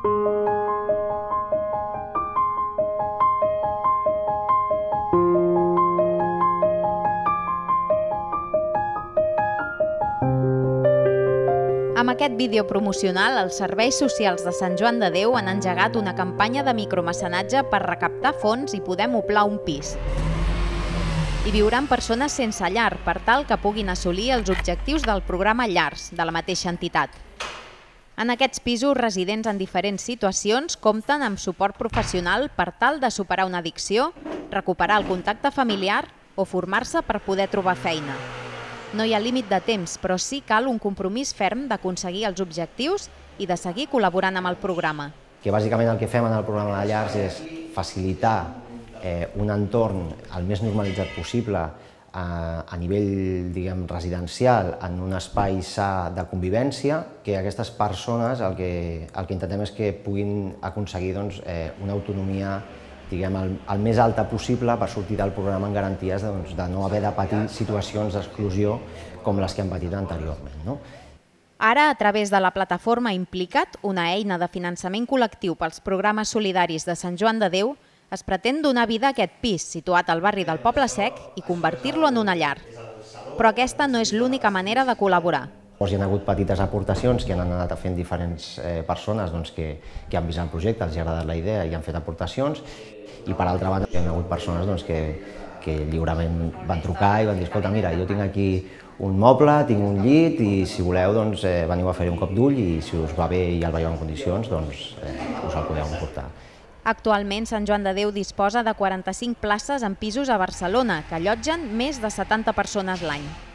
Amb aquest vídeo promocional, els serveis socials de Sant Joan de Déu han engegat una campanya de micromecenatge per recaptar fons i poder moblar un pis. Hi viuran persones sense llar per tal que puguin assolir els objectius del programa Llars de la mateixa entitat. En aquests pisos, residents en diferents situacions compten amb suport professional per tal de superar una addicció, recuperar el contacte familiar o formar-se per poder trobar feina. No hi ha límit de temps, però sí cal un compromís ferm d'aconseguir els objectius i de seguir col·laborant amb el programa. Que bàsicament el que fem en el programa de Llars és facilitar un entorn el més normalitzat possible a nivell, diguem, residencial, en un espai sa de convivència, que aquestes persones el que intentem és que puguin aconseguir una autonomia, diguem, el més alta possible per sortir del programa en garanties de no haver de patir situacions d'exclusió com les que han patit anteriorment. Ara, a través de la plataforma Implicat, una eina de finançament col·lectiu pels programes solidaris de Sant Joan de Déu, es pretén donar vida a aquest pis situat al barri del Poble Sec i convertir-lo en una llar. Però aquesta no és l'única manera de col·laborar. Hi ha hagut petites aportacions que han anat fent diferents persones que han vist el projecte, els ha agradat la idea i han fet aportacions, i per altra banda hi ha hagut persones que lliurement van trucar i van dir: escolta, mira, jo tinc aquí un moble, tinc un llit i si voleu veniu a fer un cop d'ull i si us va bé i el veieu en condicions, us el podeu emportar. Actualment, Sant Joan de Déu disposa de 45 places en pisos a Barcelona, que allotgen més de 70 persones l'any.